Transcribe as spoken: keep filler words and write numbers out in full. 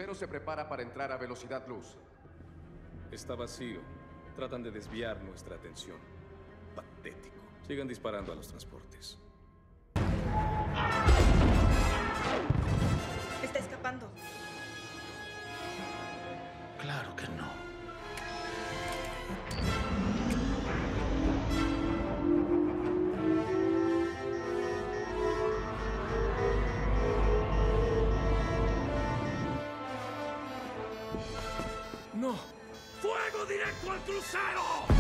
crucero se prepara para entrar a velocidad luz. Está vacío. Tratan de desviar nuestra atención. Patético. Sigan disparando a los transportes. Está escapando. Claro que no. ¡No! ¡Fuego directo al crucero!